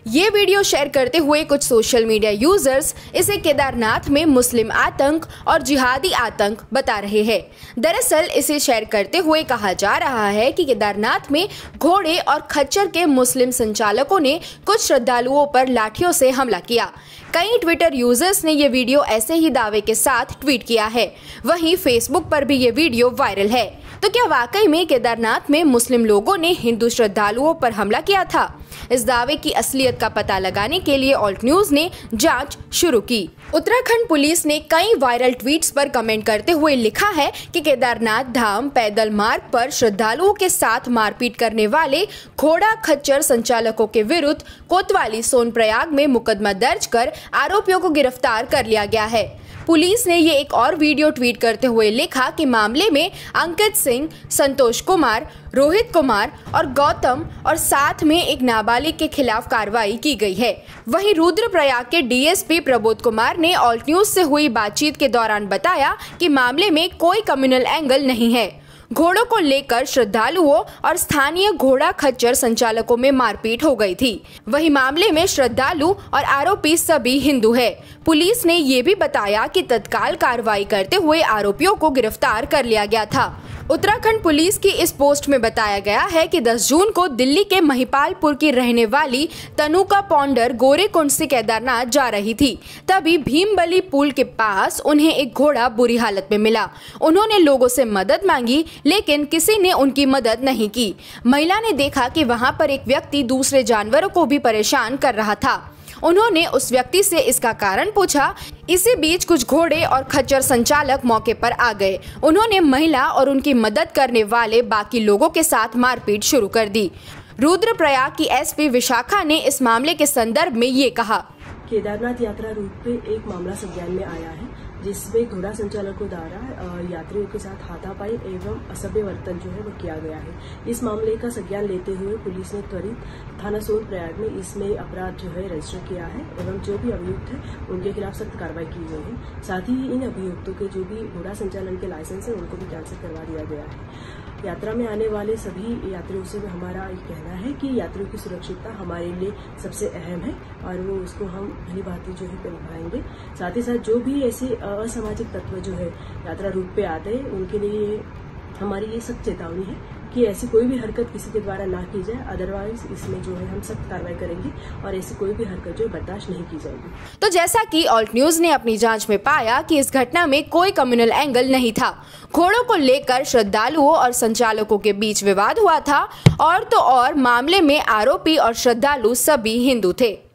ये video share करते हुए कुछ सोशल मीडिया यूजर्स इसे केदारनाथ में मुस्लिम आतंक और जिहादी आतंक बता रहे हैं। दरअसल इसे शेयर करते हुए कहा जा रहा है कि केदारनाथ में घोड़े और खच्चर के मुस्लिम संचालकों ने कुछ श्रद्धालुओं पर लाठियों से हमला किया। कई ट्विटर यूजर्स ने ये वीडियो ऐसे ही दावे के साथ ट्वीट किया है। वहीं फेसबुक पर भी ये वीडियो वायरल है। तो क्या वाकई में केदारनाथ में मुस्लिम लोगों ने हिंदू श्रद्धालुओं पर हमला किया था? इस दावे की असलियत का पता लगाने के लिए ऑल्ट न्यूज ने जांच शुरू की। उत्तराखंड पुलिस ने कई वायरल ट्वीट्स पर कमेंट करते हुए लिखा है कि केदारनाथ धाम पैदल मार्ग पर श्रद्धालुओं के साथ मारपीट करने वाले घोड़ा खच्चर संचालकों के विरुद्ध कोतवाली सोनप्रयाग में मुकदमा दर्ज कर आरोपियों को गिरफ्तार कर लिया गया है। पुलिस ने ये एक और वीडियो ट्वीट करते हुए लिखा कि मामले में अंकित सिंह, संतोष कुमार, रोहित कुमार और गौतम और साथ में एक नाबालिग के खिलाफ कार्रवाई की गई है। वहीं रुद्रप्रयाग के डीएसपी प्रबोध कुमार ने ऑल्ट न्यूज से हुई बातचीत के दौरान बताया कि मामले में कोई कम्युनल एंगल नहीं है। घोड़ों को लेकर श्रद्धालुओं और स्थानीय घोड़ा खच्चर संचालकों में मारपीट हो गई थी। वहीं मामले में श्रद्धालु और आरोपी सभी हिंदू है। पुलिस ने ये भी बताया कि तत्काल कार्रवाई करते हुए आरोपियों को गिरफ्तार कर लिया गया था। उत्तराखंड पुलिस की इस पोस्ट में बताया गया है कि 10 जून को दिल्ली के महिपालपुर की रहने वाली तनुका पौंडर गोरेकुंड से केदारनाथ जा रही थी। तभी भीमबली पुल के पास उन्हें एक घोड़ा बुरी हालत में मिला। उन्होंने लोगों से मदद मांगी, लेकिन किसी ने उनकी मदद नहीं की। महिला ने देखा कि वहां पर एक व्यक्ति दूसरे जानवरों को भी परेशान कर रहा था। उन्होंने उस व्यक्ति से इसका कारण पूछा। इसी बीच कुछ घोड़े और खच्चर संचालक मौके पर आ गए। उन्होंने महिला और उनकी मदद करने वाले बाकी लोगों के साथ मारपीट शुरू कर दी। रुद्रप्रयाग की एसपी विशाखा ने इस मामले के संदर्भ में ये कहा। केदारनाथ यात्रा रूट पे एक मामला संज्ञान में आया है, जिसमें घोड़ा संचालकों द्वारा यात्रियों के साथ हाथापाई एवं असभ्य वर्तन जो है वो किया गया है। इस मामले का संज्ञान लेते हुए पुलिस ने त्वरित थाना सोनप्रयाग में इसमें अपराध जो है रजिस्टर किया है एवं जो भी अभियुक्त है उनके खिलाफ सख्त कार्रवाई की गई है। साथ ही इन अभियुक्तों के जो भी घोड़ा संचालन के लाइसेंस है उनको भी कैंसिल करवा दिया गया है। यात्रा में आने वाले सभी यात्रियों से हमारा कहना है कि यात्रियों की सुरक्षितता हमारे लिए सबसे अहम है और वो उसको हम भली भांति जो है निभाएंगे। साथ ही साथ जो भी ऐसे असामाजिक तत्व जो है यात्रा रूट पे आते हैं उनके लिए हमारी ये सख्त चेतावनी है कि ऐसी कोई भी हरकत किसी के द्वारा ना की जाए। अदरवाइज इसमें जो है हम सख्त कार्रवाई करेंगे और ऐसी कोई भी हरकत जो बर्दाश्त नहीं की जाएगी। तो जैसा कि ऑल्ट न्यूज ने अपनी जांच में पाया कि इस घटना में कोई कम्युनल एंगल नहीं था। घोड़ों को लेकर श्रद्धालुओं और संचालकों के बीच विवाद हुआ था और तो और मामले में आरोपी और श्रद्धालु सभी हिंदू थे।